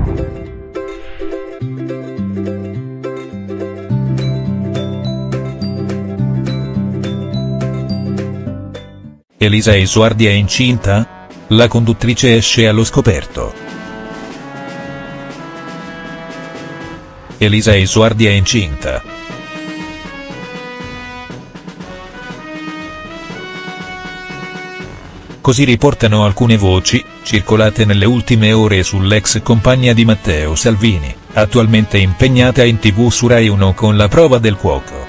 Elisa Esuardi è incinta? La conduttrice esce allo scoperto. Elisa Esuardi è incinta. Così riportano alcune voci, circolate nelle ultime ore sull'ex compagna di Matteo Salvini, attualmente impegnata in TV su Rai 1 con La prova del cuoco.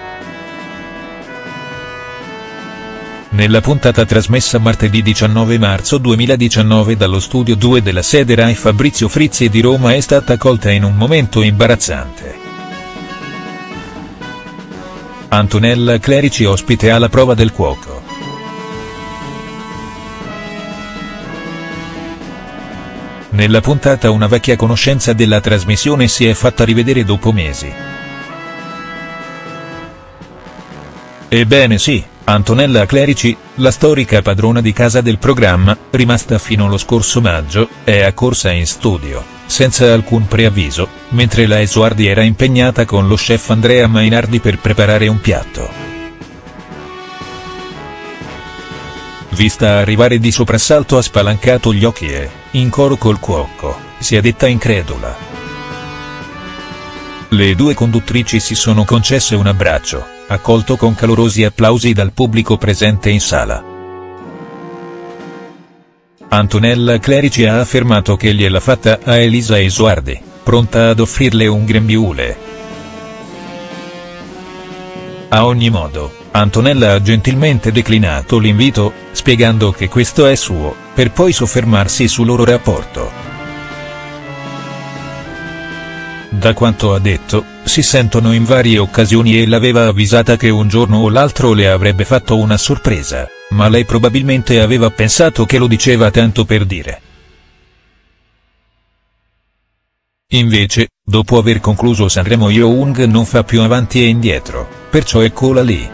Nella puntata trasmessa martedì 19 marzo 2019 dallo studio 2 della sede Rai, Fabrizio Frizzi di Roma è stata colta in un momento imbarazzante. Antonella Clerici ospite alla prova del cuoco. Nella puntata una vecchia conoscenza della trasmissione si è fatta rivedere dopo mesi. Ebbene sì, Antonella Clerici, la storica padrona di casa del programma, rimasta fino allo scorso maggio, è accorsa in studio, senza alcun preavviso, mentre la Esuardi era impegnata con lo chef Andrea Mainardi per preparare un piatto. Vista arrivare di soprassalto ha spalancato gli occhi e, in coro col cuoco, si è detta incredula. Le due conduttrici si sono concesse un abbraccio, accolto con calorosi applausi dal pubblico presente in sala. Antonella Clerici ha affermato che gliel'ha fatta a Elisa Esuardi, pronta ad offrirle un grembiule. A ogni modo, Antonella ha gentilmente declinato l'invito, spiegando che questo è suo, per poi soffermarsi sul loro rapporto. Da quanto ha detto, si sentono in varie occasioni e l'aveva avvisata che un giorno o l'altro le avrebbe fatto una sorpresa, ma lei probabilmente aveva pensato che lo diceva tanto per dire. Invece, dopo aver concluso Sanremo Young non fa più avanti e indietro, perciò eccola lì.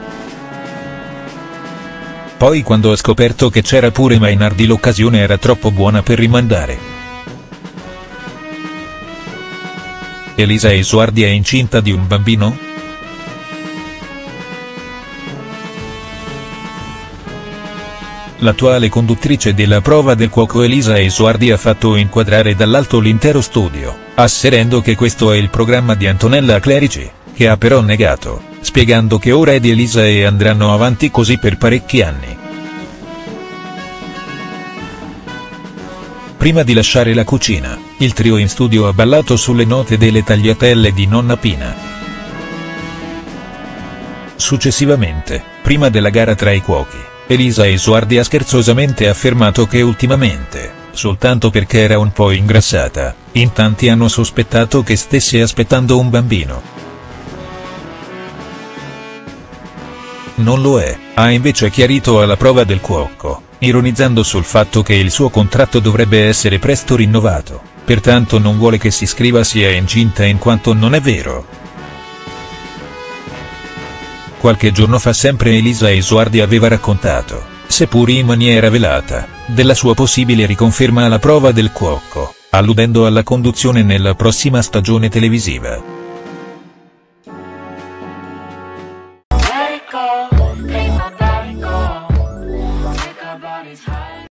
Poi quando ha scoperto che c'era pure Mainardi l'occasione era troppo buona per rimandare. Elisa Esuardi è incinta di un bambino?. L'attuale conduttrice della prova del cuoco Elisa Esuardi ha fatto inquadrare dall'alto l'intero studio, asserendo che questo è il programma di Antonella Clerici, che ha però negato, spiegando che ora è di Elisa e andranno avanti così per parecchi anni. Prima di lasciare la cucina, il trio in studio ha ballato sulle note delle tagliatelle di Nonna Pina. Successivamente, prima della gara tra i cuochi, Elisa Esuardi ha scherzosamente affermato che ultimamente, soltanto perché era un po' ingrassata, in tanti hanno sospettato che stesse aspettando un bambino. Non lo è, ha invece chiarito alla prova del cuoco, ironizzando sul fatto che il suo contratto dovrebbe essere presto rinnovato, pertanto non vuole che si scriva sia incinta in quanto non è vero. Qualche giorno fa sempre Elisa Esuardi aveva raccontato, seppur in maniera velata, della sua possibile riconferma alla prova del cuoco, alludendo alla conduzione nella prossima stagione televisiva.